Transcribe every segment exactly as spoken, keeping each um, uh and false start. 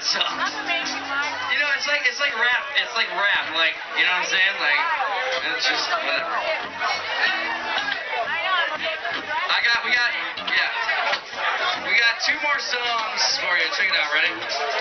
song. You know, it's like it's like rap. It's like rap. Like, you know what I'm saying? Like, it's just whatever. I got, we got, yeah. We got two more songs for you. Check it out. Ready?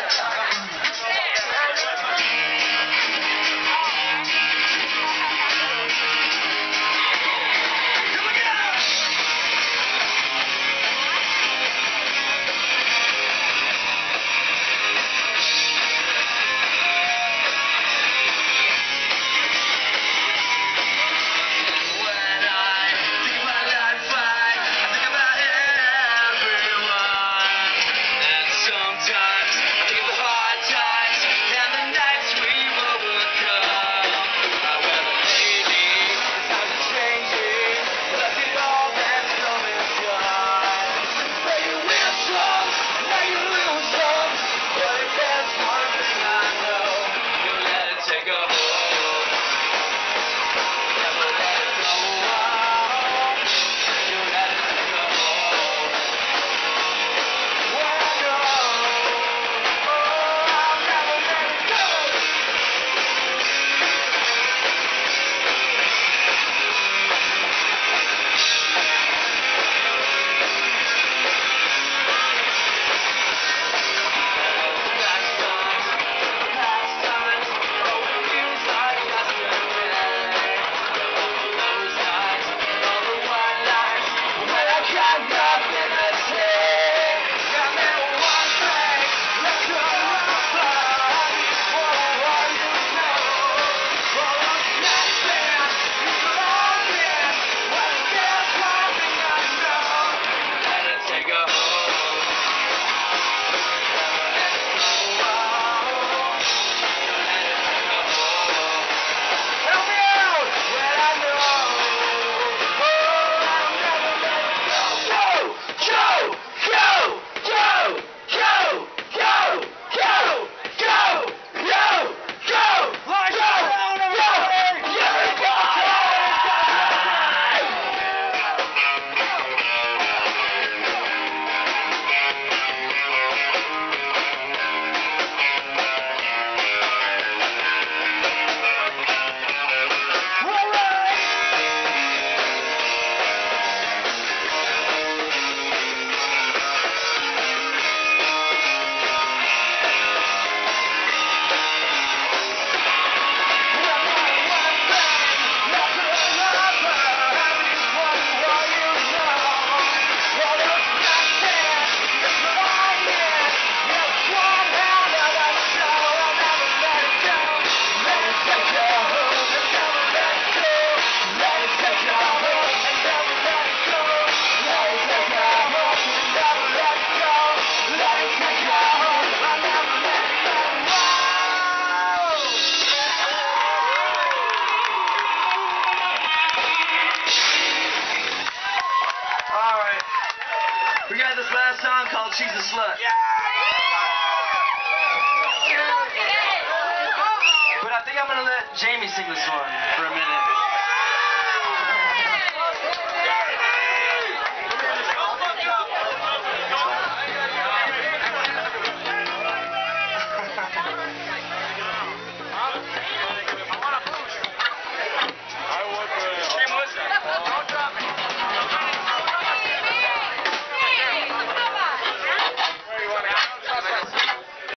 We got this last song called She's a Slut. Yeah! But I think I'm going to let Jamie sing this one for a minute.